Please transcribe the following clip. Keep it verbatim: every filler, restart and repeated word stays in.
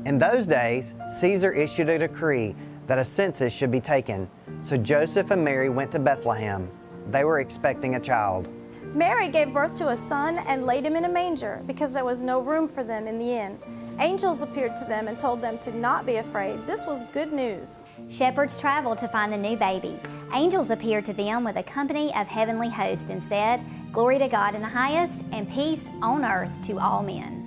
In those days, Caesar issued a decree that a census should be taken, so Joseph and Mary went to Bethlehem. They were expecting a child. Mary gave birth to a son and laid him in a manger because there was no room for them in the inn. Angels appeared to them and told them to not be afraid. This was good news. Shepherds traveled to find the new baby. Angels appeared to them with a company of heavenly hosts and said, "Glory to God in the highest, and peace on earth to all men."